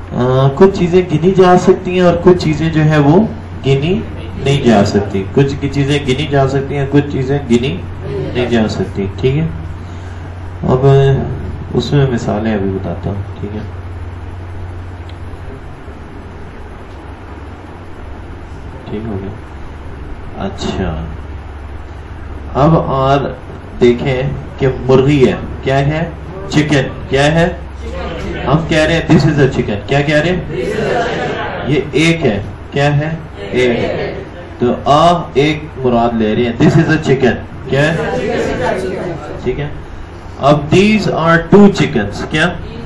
कुछ चीजें गिनी जा सकती हैं और कुछ चीजें जो है वो गिनी नहीं जा सकती। कुछ की चीजें गिनी जा सकती हैं, कुछ चीजें गिनी नहीं जा सकती। ठीक है, अब उसमें मिसालें अभी बताता हूँ। ठीक है, ठीक हो गया। अच्छा, अब और देखें कि मुर्गी है, क्या है? चिकन। क्या है? हम कह रहे हैं दिस इज अ चिकन। क्या कह रहे हैं? ये एक है। क्या है? एक। तो एक मुराद ले रहे हैं, दिस इज अ चिकन। क्या है? ठीक है। अब दीज आर 2 चिकन्स। क्या?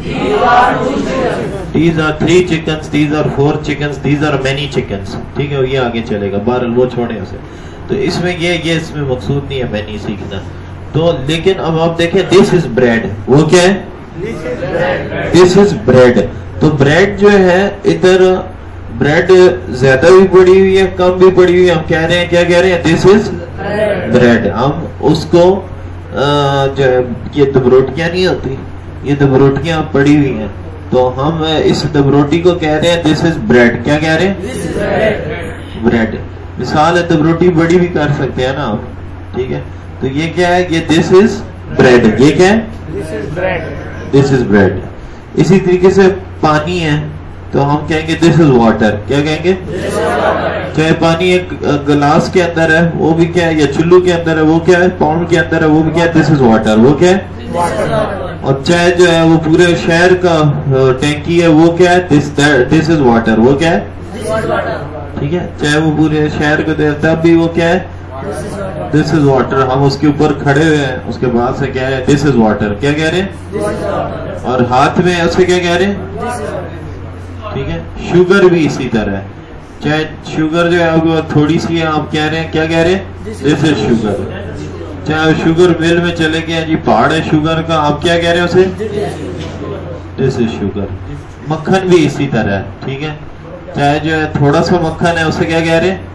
These are 3 chickens, these are 4 chickens, these are many chickens. ठीक है, ये आगे चलेगा, बहरहाल वो छोड़े उसे। तो इसमें ये इसमें मकसूद नहीं है मैनी सीखना। तो लेकिन अब आप देखें, दिस इज ब्रेड। वो क्या है? This is bread. तो ब्रेड जो है, इधर ब्रेड ज्यादा भी पड़ी हुई है, कम भी पड़ी हुई है। हम कह रहे हैं, क्या कह रहे हैं? This is bread. हम उसको जो है, ये दबरोटियां नहीं होती, ये दबरोटियां पड़ी हुई हैं, तो हम इस दबरोटी को कह रहे हैं दिस इज ब्रेड। क्या कह रहे हैं? ब्रेड। मिसाल है, दबरोटी बड़ी भी कर सकते हैं ना आप। ठीक है, तो ये क्या है? ये दिस इज ब्रेड। ये क्या है? This is bread. इसी तरीके से पानी है, तो हम कहेंगे दिस इज वाटर। क्या कहेंगे? चाहे पानी एक गिलास के अंदर है, वो भी क्या है? या चुल्लू के अंदर है, वो क्या है? पाउंड के अंदर है, वो भी क्या है? This is water. वो क्या है? और चाहे जो है वो पूरे शहर का टैंकी है, वो क्या है? This is water. वो क्या है? ठीक है, चाहे वो पूरे शहर को देता है, भी वो क्या है? This is water. हम उसके ऊपर खड़े हुए हैं, उसके बाद से क्या है? This is water. क्या कह रहे हैं? और हाथ में उससे क्या कह रहे हैं? ठीक है, शुगर भी इसी तरह है। चाहे शुगर जो है वो थोड़ी सी है, आप कह रहे हैं, क्या कह रहे हैं? This is sugar. चाहे शुगर मिल में चले गए, जी पहाड़ है शुगर का, आप क्या कह रहे हैं उसे? This is sugar. मक्खन भी इसी तरह है। ठीक है, चाहे जो है थोड़ा सा मक्खन है, उसे क्या कह रहे हैं?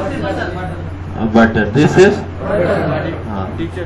बटर। दिस इज हाँ।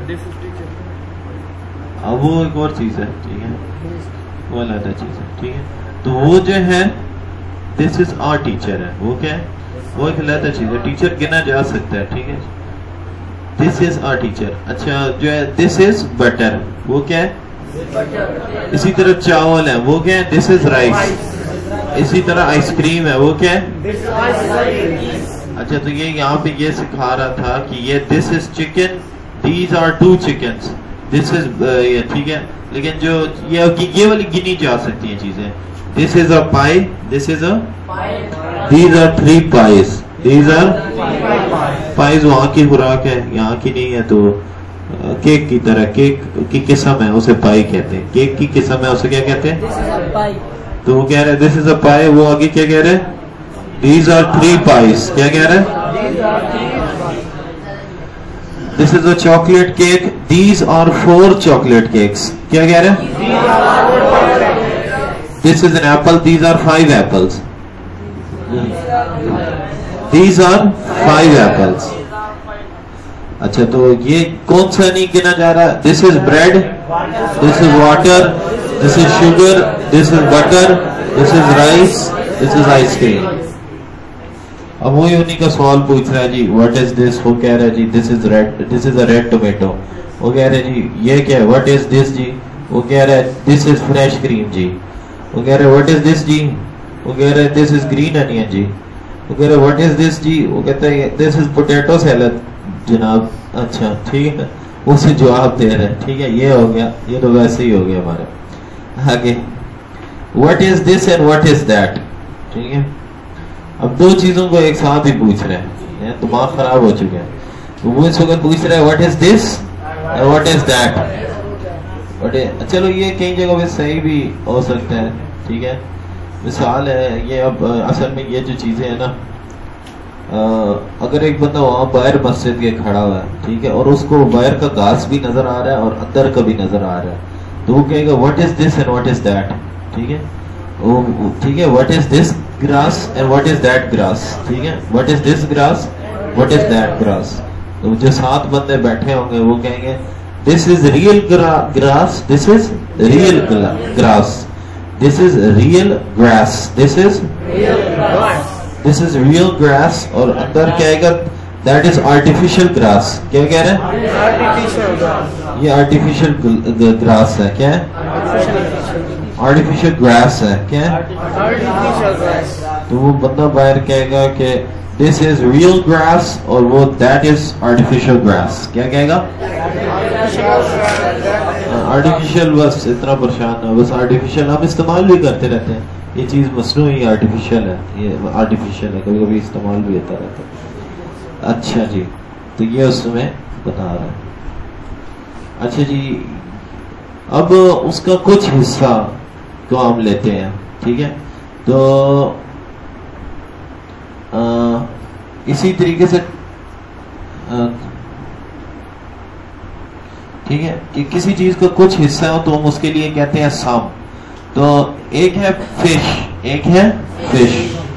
अब वो एक और चीज है। ठीक है, वो अलग चीज है। ठीक है, तो वो जो है दिस इज आवर टीचर है। वो क्या है? वो एक अलग चीज है। टीचर गिना जा सकता है। ठीक है, दिस इज आवर टीचर। अच्छा, जो है दिस इज बटर। वो क्या है? इसी तरह चावल है, वो क्या है? This is rice. इसी तरह आइसक्रीम है, वो क्या है? अच्छा, तो ये यहाँ पे ये सिखा रहा था कि ये this is chicken, these are 2 chickens, this is ये। ठीक है, लेकिन जो ये वाली गिनी जा सकती है चीजें। This is a pie, this is a, these are 3 pies, these are pies. वहां की खुराक है, यहाँ की नहीं है। तो केक की तरह, केक की किस्म है, उसे पाई कहते हैं। केक की किस्म है, उसे क्या कहते हैं? तो वो कह रहे हैं दिस इज अ पाई। वो आगे क्या कह रहे हैं? These are 3 pies. क्या कह रहे हैं? This is a chocolate cake. These are 4 chocolate cakes. क्या कह रहे हैं? This is an apple. These are 5 apples. These are 5 apples. अच्छा, तो ये कौन सा नहीं गिना जा रहा? This is bread. This is water. This is sugar. This is butter. This is rice. This is ice cream. अब वही उन्हीं का सवाल पूछ रहा है जी, व्हाट इज दिस? वो कह रहा है जी this is red, this is a red tomato. वो कह रहे हैं जी ये क्या है? व्हाट इज दिस जी? वो कह रहा है दिस इज फ्रेश क्रीम जी। वो कह रहे हैं व्हाट इज दिस जी? वो कह रहे हैं दिस इज ग्रीन अनियन जी। वो कह रहे हैं व्हाट इज दिस जी? वो कहता है दिस इज पोटैटो सैलड जनाब। अच्छा, ठीक है, उसे जवाब दे रहे हैं। ठीक है, ये हो गया, ये तो वैसे ही हो गया हमारा। आगे, what is this and what is that? ठीक है, अब 2 चीजों को एक साथ ही पूछ रहे हैं, दिमाग खराब हो चुके हैं। तो वो इस वक्त पूछ रहे हैं व्हाट इज दिस और व्हाट इज दैट। चलो, ये कई जगह पे सही भी हो सकता है। ठीक है, मिसाल है ये। अब असल में ये जो चीजें है ना, अगर एक बंदा वहां बाहर मस्जिद के खड़ा हुआ है, ठीक है, और उसको बाहर का घास भी नजर आ रहा है और अंदर का भी नजर आ रहा है, तो वो कहेगा what is this and what is that. ठीक है, ठीक है, what is this grass and what is that grass. ठीक है, what is this grass, what is that grass. तो जो 7 बंदे बैठे होंगे वो कहेंगे this is real grass, this is real grass, this is real grass, this is real grass, और अंदर क्या आएगा, दैट इज आर्टिफिशियल ग्रास। क्या कह रहे हैं, आर्टिफिशियल ग्रास, ये आर्टिफिशियल ग्रास है। क्या है, आर्टिफिशियल ग्रास है। क्या है, आर्टिफिशियल ग्रास। तो वो बंदा बाहर कहेगा कि दिस इज रियल ग्रास, और वो दैट इज आर्टिफिशियल ग्रास। क्या कहेगा, आर्टिफिशियल। बस इतना परेशान है, बस आर्टिफिशियल हम इस्तेमाल भी करते रहते हैं, ये चीज मसनूई आर्टिफिशियल है, ये आर्टिफिशियल है, कभी कभी इस्तेमाल भी होता रहता है। अच्छा जी, तो ये उसमें बता रहा है। अच्छा जी, अब उसका कुछ हिस्सा तो हम लेते हैं, ठीक है। तो इसी तरीके से ठीक है कि किसी चीज का कुछ हिस्सा हो तो हम उसके लिए कहते हैं सम। तो एक है फिश, एक है फिश।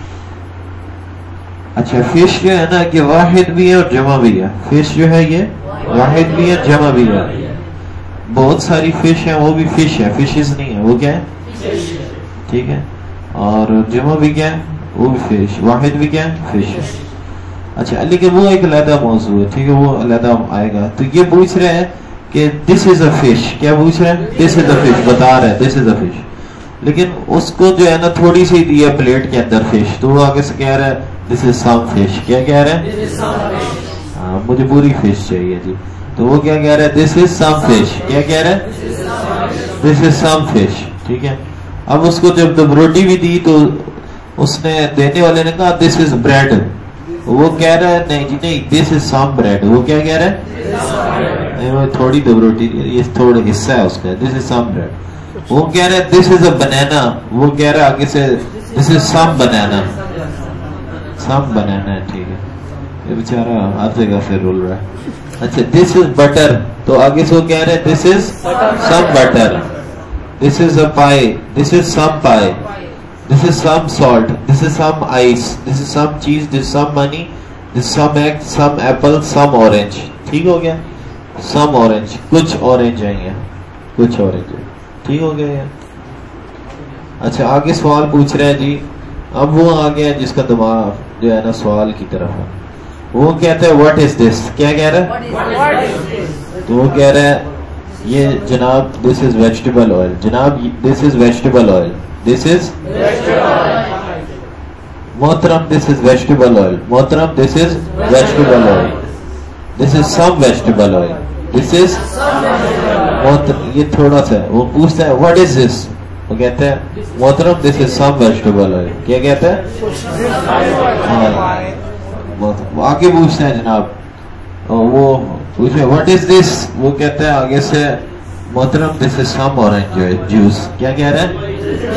अच्छा, फिश जो है ना कि वाहिद भी है और जमा भी है। फिश जो है ये वाहिद भी है, जमा भी है। बहुत सारी फिश है, वो भी फिश है, फिशेस नहीं है, वो क्या है, ठीक है। और जमा भी क्या है, वो भी फिश। वाहिद भी क्या है, फिश है। अच्छा, लेकिन वो एक अलग मौजू है, ठीक है, वो अलग आएगा। तो ये पूछ रहे हैं कि दिस इज अ फिश। क्या पूछ रहे हैं, दिस इज अ फिश, बता रहे हैं दिस इज अ फिश। लेकिन उसको जो है ना थोड़ी सी दी है प्लेट के अंदर फिश, तो वो आगे से कह रहा है दिस इज सम फिश। क्या कह रहे हैं, हाँ मुझे पूरी फिश चाहिए जी। तो वो क्या कह रहा है, दिस इज सम फिश। क्या कह रहा है, दिस इज सम फिश, ठीक है। अब उसको जब रोटी भी दी तो उसने, देने वाले ने कहा दिस इज ब्रेड। वो कह रहा है नहीं जी नहीं, दिस इज सम ब्रेड। वो क्या कह रहा है, वो थोड़ी दो रोटी, ये थोड़ा हिस्सा है उसका, दिस इज सम ब्रेड। वो कह रहा है दिस इज अ बनाना। वो कह रहा है आगे से दिस इज सम बनाना, सम बनाना है, ठीक है। ये बेचारा हर जगह से रोल रहा है। अच्छा, दिस इज बटर। तो आगे से वो कह रहे हैं this is some butter. This is a pie, this is some pie. This is some salt. This is some ice. This is some cheese. This is some money. This is some egg. Some apple. Some orange. ठीक हो गया, some orange. कुछ orange है, कुछ orange है, ठीक हो गया ये। अच्छा, आगे सवाल पूछ रहे हैं जी। अब वो आ गया जिसका दिमाग जो है ना सवाल की तरफ है। वो कहता है व्हाट इज दिस। क्या कह रहा है, तो वो कह रहा है ये जनाब दिस इज वेजिटेबल ऑयल। जनाब this is vegetable oil. This is मोहतरम, this is vegetable oil। मोहतरम, this is vegetable oil। This is some vegetable oil। This is मोहतरम, ये थोड़ा सा। वो पूछता है what is this। वो कहते हैं मोहतरम this is some vegetable oil। क्या कहता है, वो आगे पूछता है जनाब, वो पूछे what is this। वो कहता है आगे से मोहतरम this is some orange juice। क्या कह रहा है,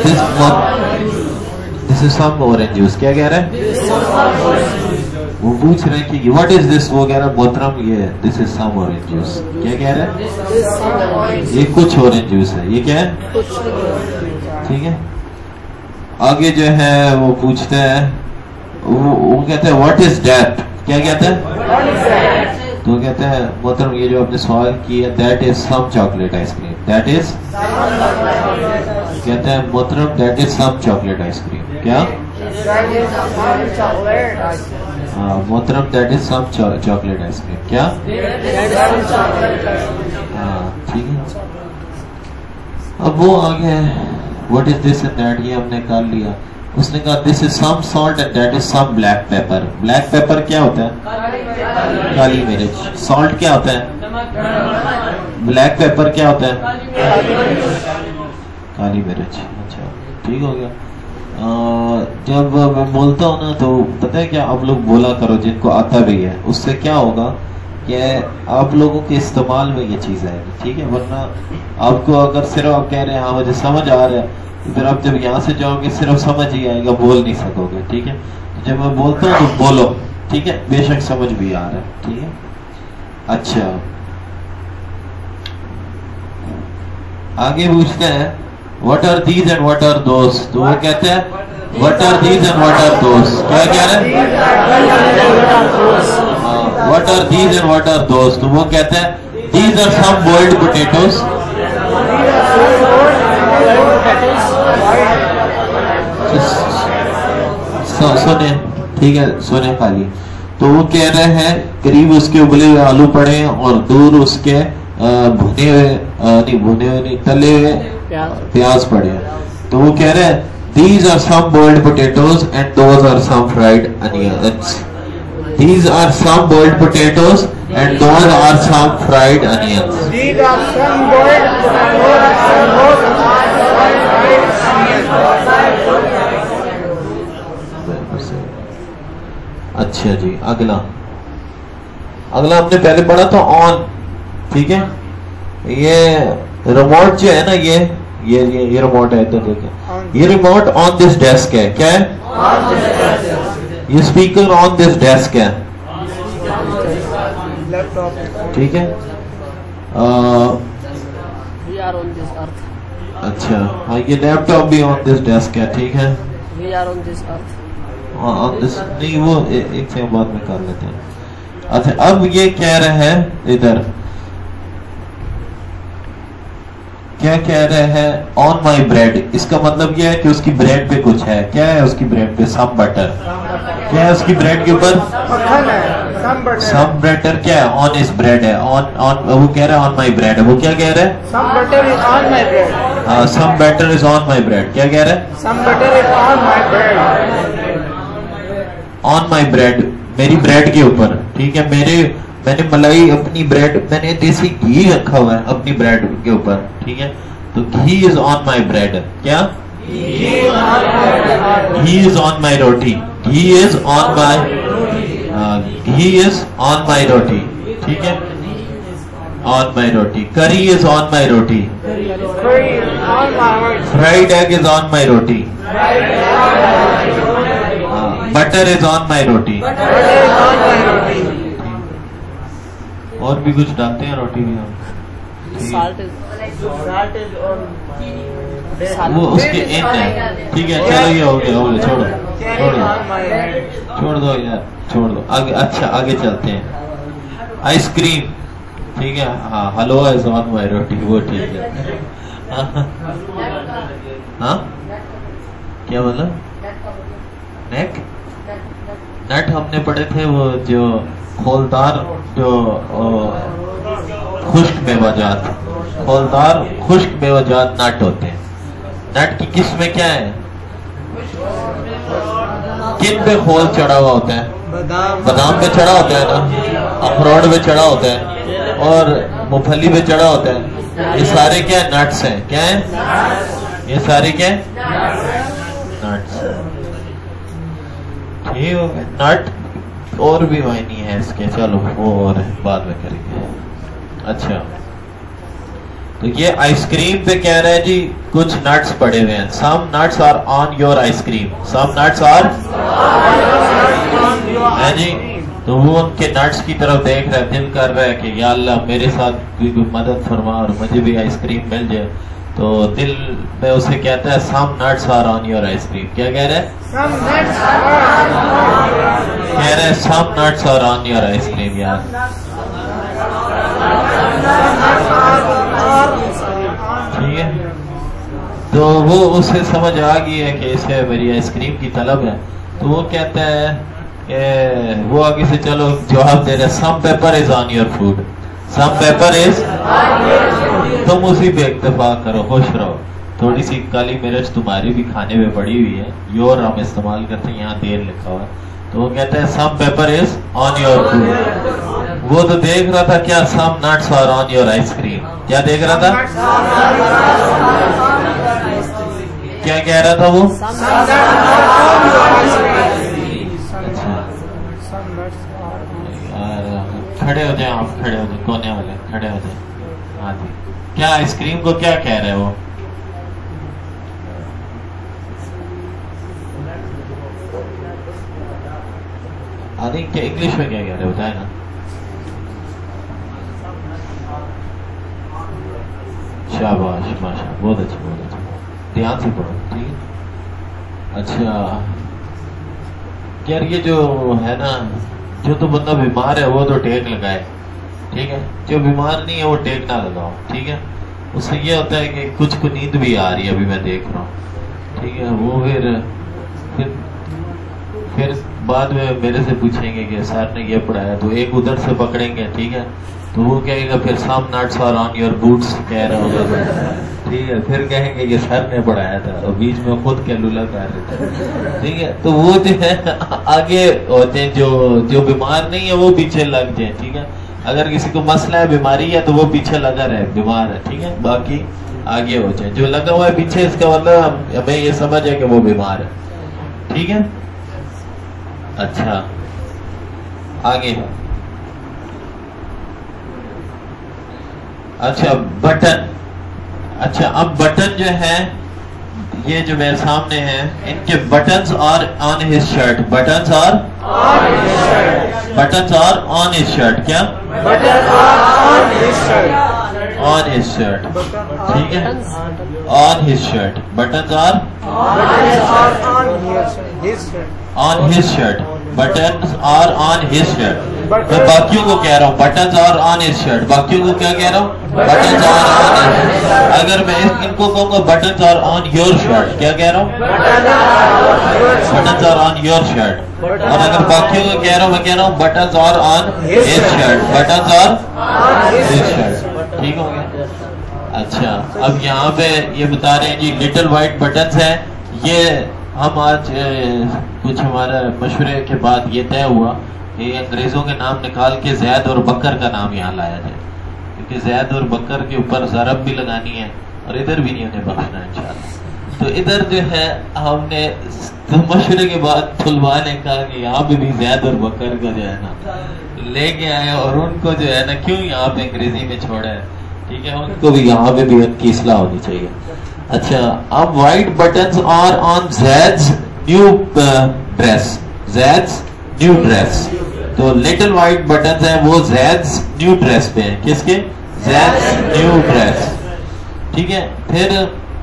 this is some orange juice. क्या कह रहा है, वो पूछ रहे हैं कि व्हाट इज दिस। वो कह रहा है मोहतरम ये this is some orange juice. क्या कह रहा है, ये कुछ ऑरेंज जूस है। ये क्या है, ठीक है। आगे जो है वो पूछते हैं, वो कहते हैं व्हाट इज दैट। क्या कहते हैं, तो कहते हैं मोहतरम ये जो आपने सवाल किया that is some chocolate ice cream. That is, कहते हैं मोहतरम that is some chocolate ice cream. क्या, हाँ मोहतरम that is some chocolate ice cream. क्या, हाँ ठीक है। अब वो आगे what is this and that, ये हमने कर लिया। उसने कहा this is some salt and that is some black pepper. Black pepper क्या होता है, काली मिर्च। सॉल्ट क्या होता है, ब्लैक पेपर क्या होता है, काली मिर्च। अच्छा ठीक हो गया। जब मैं बोलता हूँ ना तो पता है क्या, आप लोग बोला करो जिनको आता भी है। उससे क्या होगा कि आप लोगों के इस्तेमाल में ये चीज आएगी, ठीक है। वरना आपको अगर सिर्फ आप कह रहे हैं हाँ मुझे समझ आ रहा है, तो फिर आप जब यहाँ से जाओगे सिर्फ समझ ही आएगा, बोल नहीं सकोगे, ठीक है। तो जब मैं बोलता हूँ तो बोलो, ठीक है, बेशक समझ भी आ रहा है, ठीक है। अच्छा आगे पूछते हैं what are these and what are those. तो वो कहते हैं what are these and what are those. क्या कह रहे हैं, what are these and what are those. तो वो कहते हैं these are some boiled potatoes. सुने, ठीक है, सुने खाली। तो वो कह रहे हैं करीब उसके उबले हुए आलू पड़े हैं और दूर उसके भुने हुए नहीं तले हुए प्याज पड़े हैं। तो वो कह रहे हैं these are some boiled potatoes and those are some fried onions. These are some boiled potatoes and those are some fried onions. These are some boiled potatoes and those are some fried onions. अच्छा जी, अगला हमने पहले पढ़ा था on, ठीक है। ये remote जो है ना, ये रिमोट है, इधर देखिए, ये रिमोट ऑन दिस डेस्क है, क्या है? ये स्पीकर ऑन दिस डेस्क है, ठीक है। अच्छा हाँ, ये लैपटॉप भी ऑन दिस डेस्क है, ठीक है। ऑन दिस नहीं, वो एक से बाद में कर लेते हैं। अच्छा, अब ये कह रहे हैं इधर, क्या कह रहे हैं? On my bread. इसका मतलब यह है कि उसकी ब्रेड पे कुछ है। क्या है उसकी ब्रेड पे? Some butter. क्या है उसकी ब्रेड के ऊपर? Some butter. क्या है? ऑन इस ब्रेड है। ऑन वो कह रहा है ऑन माई ब्रेड। वो क्या कह रहा है? Some butter is on my bread. हाँ, some butter is on my bread. क्या कह रहा है? Some butter is on my bread. On my bread, मेरी ब्रेड के ऊपर, ठीक है। मैंने मलाई अपनी ब्रेड, मैंने देसी घी रखा हुआ है अपनी ब्रेड के ऊपर, ठीक है। तो ghee is on my bread. क्या? Ghee is on my roti. Ghee is on my roti, ठीक है। On my roti. Curry is on my roti. Fried egg is on my roti. Butter is on my roti. और भी कुछ डालते हैं रोटी में हम। वो उसके इन है, ठीक है। चलो ये हो गया, छोड़ दो यार, छोड़ दो आगे। अच्छा, आगे चलते हैं। आइसक्रीम, ठीक है। हाँ, हलवा इज ऑन माई रोटी, वो ठीक है। हाँ, क्या बोला? नेक नट हमने पढ़े थे, वो जो खोलदार, जो खुश्क मेवाजात, खोलदार खुश्क मेवाजात नट होते हैं। नट की किस्में क्या है? किन पे खोल चढ़ा हुआ होता है? बादाम पे चढ़ा होता है ना, अखरोट पे चढ़ा होता है, और मूंगफली पे चढ़ा होता है। ये सारे क्या है? नट्स हैं। क्या है? ये सारे क्या है? नट्स। ठीक हो गए नट। और भी मायने है इसके, चलो वो और बाद में करेंगे। अच्छा, तो ये आइसक्रीम पे कह रहे हैं जी कुछ नट्स पड़े हुए हैं। Some nuts are on your ice cream. Some nuts are है जी। तो वो उनके नट्स की तरफ देख रहा है, दिल कर रहा है कि या अल्लाह मेरे साथ कोई मदद फरमा और मुझे भी आइसक्रीम मिल जाए। तो दिल में उसे कहता है some nuts are on your ice cream. क्या कह रहे हैं? कह रहे हैं some nuts are on your ice cream. यार ठीक है। तो वो उसे समझ आ गई है कि इसे मेरी आइसक्रीम की तलब है। तो वो कहता है, वो आगे से चलो जवाब दे रहे, some pepper is on your food. Some pepper is, तुम उसी पे इत्तेफाक करो, खुश रहो। थोड़ी सी काली मिर्च तुम्हारी भी खाने में पड़ी हुई है, योर हम इस्तेमाल करते हैं, यहाँ देर लिखा हुआ है। तो वो कहता है some pepper is on your food. वो तो देख रहा था क्या? Some nuts are on your ice cream. क्या देख रहा था? क्या कह रहा था वो? खड़े हो जाए आप, खड़े हो जाए, कोने वाले खड़े हो जाए। हाँ जी, क्या आइसक्रीम को क्या कह रहे हो? आदि क्या इंग्लिश में क्या कह रहे हो? बताए ना। शाबाश, माशा, बहुत अच्छा, बहुत अच्छा। ध्यान से पढ़ो, ठीक है। अच्छा यार, ये जो है ना, जो तो बंदा बीमार है वो तो टेक लगाए, ठीक है। जो बीमार नहीं है वो टेक ना लगाओ, ठीक है। उससे ये होता है कि कुछ को नींद भी आ रही है, अभी मैं देख रहा हूँ, ठीक है। वो फिर बाद में मेरे से पूछेंगे कि सर ने ये पढ़ाया, तो एक उधर से पकड़ेंगे, ठीक है, तो वो कहेगा फिर some nuts are on your boots कह रहा होगा, ठीक है, फिर कहेंगे ये सर ने पढ़ाया था और बीच में खुद के लुला कर रहे थे, ठीक है। तो वो जो है आगे होते हैं, जो बीमार नहीं है वो पीछे लग जाए, ठीक है। अगर किसी को मसला है, बीमारी है, तो वो पीछे लगा रहे, बीमार है, ठीक है, बाकी आगे हो जाए। जो लगा हुआ है पीछे, इसका मतलब हमें ये समझ है कि वो बीमार है, ठीक है। अच्छा आगे, अच्छा बटन, अच्छा अब बटन जो है ये जो मेरे सामने है, इनके buttons are on his shirt, buttons are on his shirt, क्या ऑन हिज शर्ट, ठीक है, on his shirt, buttons are on his shirt, buttons are on his shirt. मैं बाकियों को कह रहा हूँ buttons are on his shirt, बाकियों को क्या कह रहा हूँ, बटन्स आर ऑन हिज। अगर मैं इनको कहूँगा buttons are on your shirt, क्या कह रहा हूँ, buttons are on your shirt. और अगर बाकियों को कह रहा हूँ, मैं कह रहा हूँ buttons are on his shirt, buttons are his shirt, ठीक हो गया। अच्छा अब यहाँ पे ये बता रहे हैं जी लिटिल व्हाइट बटन्स है। ये हम आज कुछ हमारा मशवरे के बाद ये तय हुआ कि अंग्रेजों के नाम निकाल के जैद और बकर का नाम यहाँ लाया जाए, क्योंकि जैद और बकर के ऊपर ज़रब भी लगानी है और इधर भी नहीं उन्हें बख्शना इंशाल्लाह। तो इधर जो है हमने तो मशवरे के बाद तुलबा ने कहा कि यहाँ पे भी जैद और बकर का जो है ना लेके आए और उनको जो है ना क्यों यहाँ पे अंग्रेजी में छोड़ा है, ठीक है, उनको भी यहाँ पे भी उनकी इस्लाह होनी चाहिए। अच्छा अब white buttons are on Zaid's new dress, Zaid's new dress. तो लिटिल व्हाइट बटन्स हैं वो ज़ैद्स न्यू ड्रेस पे हैं, किसके, ज़ैद्स न्यू ड्रेस, ठीक है। फिर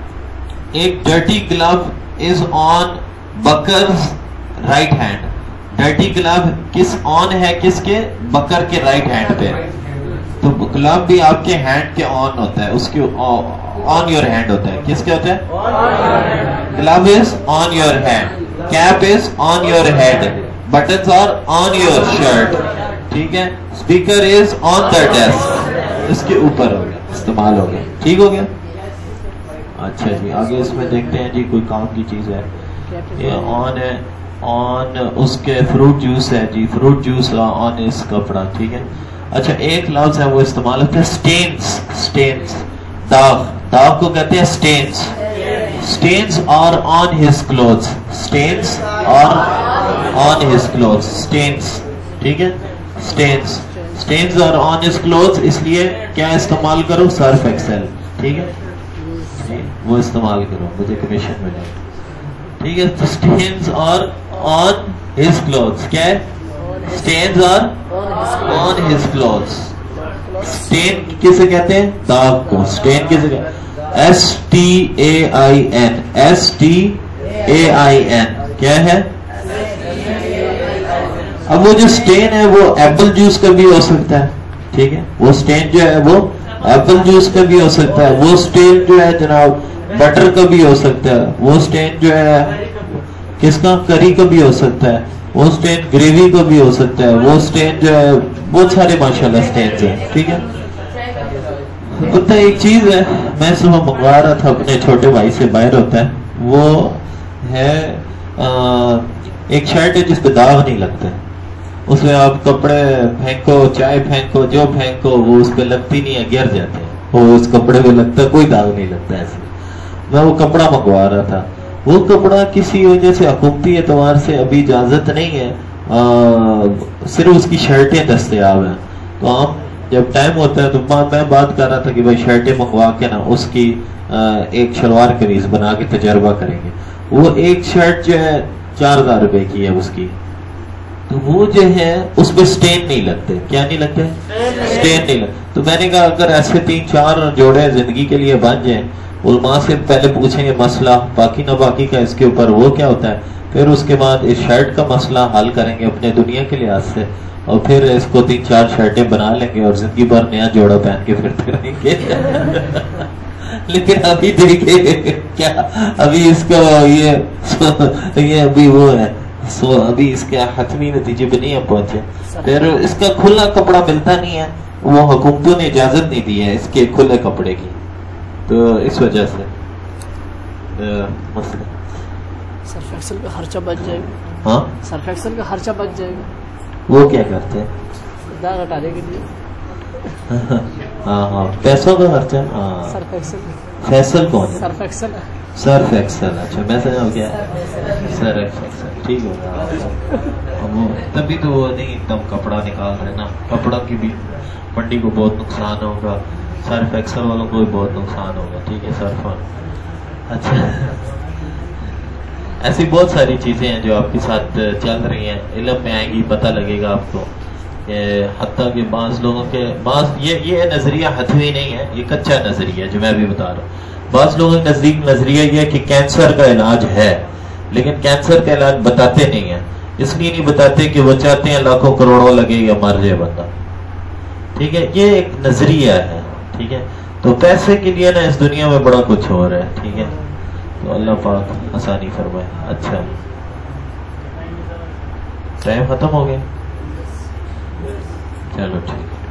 एक dirty glove is on Bakr's right hand, dirty glove किस ऑन है, किसके, बकर के राइट हैंड पे। तो ग्लव भी आपके हैंड के ऑन होता है, उसके ऑन योर हैंड होता है, किसके होता है, glove is on your hand, cap is on your head, buttons are on your shirt, ठीक है, speaker is on the desk, इसके ऊपर हो गया, इस्तेमाल हो गया, ठीक हो गया। अच्छा जी आगे इसमें देखते हैं जी कोई काम की चीज है, ये ऑन है, ऑन उसके फ्रूट जूस है जी, फ्रूट जूस ऑन इस कपड़ा, ठीक है। अच्छा एक लफ्ज है वो इस्तेमाल होता है स्टेन्स, स्टेन्स दाग, दाग को कहते हैं stains, stains are on his clothes, stains are on his clothes, stains, ठीक है, stains, stains are on his clothes, इसलिए क्या इस्तेमाल करो, सर्फ एक्सेल, ठीक है, वो इस्तेमाल करो, मुझे कमीशन मिलेगा, ठीक है। तो stains are on his clothes, क्या है, stains are on his clothes. Stain किसे कहते हैं, दाग को, स्टेन किसे कहते हैं, STAIN, STAIN क्या है। अब वो जो स्टेन है वो एप्पल जूस का भी हो सकता है, ठीक है, वो स्टेन जो है वो एप्पल जूस का भी हो सकता है, वो स्टेन जो है जनाब बटर का भी हो सकता है, वो स्टेन जो है किसका, करी का भी हो सकता है, वो स्टेन ग्रेवी का भी हो सकता है, वो स्टेन जो है बहुत सारे माशाल्लाह स्टेन्स हैं, ठीक है। पता है एक चीज है, मैं सुबह मंगवा रहा था अपने छोटे भाई से, बाहर होता है, वो है एक शर्ट है जिसपे दाग नहीं लगता है, उसमें आप कपड़े फेंको, चाय फेंको, जो फेंको वो उस पर लगती नहीं है, गिर जाते हैं, वो उस कपड़े पे लगता है, कोई दाग नहीं लगता ऐसे। मैं वो कपड़ा मंगवा रहा था, वो कपड़ा किसी वजह से हुकूमती एतबार से अभी इजाजत नहीं है, सिर्फ उसकी शर्टें दस्तयाब हैं। तो हम जब टाइम होता है तो मैं बात कर रहा था कि भाई शर्टें मंगवा के ना उसकी एक शलवार कमीज बना के तजर्बा करेंगे। वो एक शर्ट जो है 4000 रुपए की है उसकी, तो वो जो है उस पर स्टेन नहीं लगते, क्या नहीं लगते, स्टेन नहीं लगते। तो मैंने कहा अगर ऐसे 3-4 जोड़े जिंदगी के लिए बन जाए, उलमा से पहले पूछेंगे मसला बाकी ना बाकी का इसके ऊपर वो क्या होता है, फिर उसके बाद इस शर्ट का मसला हल करेंगे अपने दुनिया के लिहाज से, और फिर इसको 3-4 शर्टें बना लेंगे और जिंदगी भर नया जोड़ा पहन के फिरते रहेंगे। लेकिन अभी देखिए क्या, अभी इसका ये अभी वो है सो अभी इसके हतमी नतीजे पे नहीं हम पहुंचे। फिर इसका खुला कपड़ा मिलता नहीं है, वो हुकूमतों ने इजाजत नहीं दी है इसके खुले कपड़े की, तो इस वजह से मसला। सर्फ एक्सेल का खर्चा बच जाएगा। हाँ, सर्फ एक्सेल का खर्चा बच जाएगा। वो क्या करते हैं? दाग हटाने के लिए। हाँ हाँ, पैसों का खर्चा। हाँ, सर्फ एक्सेल। फैसल कौन है? Surf Excel. Surf Excel. अच्छा, मैं समझा क्या सर्फ एक्सेल, ठीक होगा। वो तभी तो वो नहीं तब कपड़ा निकाल रहे ना, कपड़ा की भी मंडी को बहुत नुकसान होगा, सर्फ एक्सेल वालों को भी बहुत नुकसान होगा। ठीक है, सर्फ। अच्छा, ऐसी बहुत सारी चीजें हैं जो आपके साथ चल रही हैं, इल्म में आएंगी, पता लगेगा आपको। हत्ता के बाज़ लोगों के ये नजरिया हथवी नहीं है, ये कच्चा नजरिया है जो मैं अभी बता रहा हूँ। बाज़ लोगों के नजदीक नजरिया ये है कि कैंसर का इलाज है, लेकिन कैंसर का इलाज बताते नहीं है। इसलिए नहीं बताते कि वो चाहते हैं लाखों करोड़ों लगे या मर जाए बंदा। ठीक है, ये एक नजरिया है। ठीक है, तो पैसे के लिए ना इस दुनिया में बड़ा कुछ हो रहा है। ठीक है, तो अल्लाह पाक आसानी फरमाए। अच्छा, टाइम खत्म हो गया, चलो ठीक है।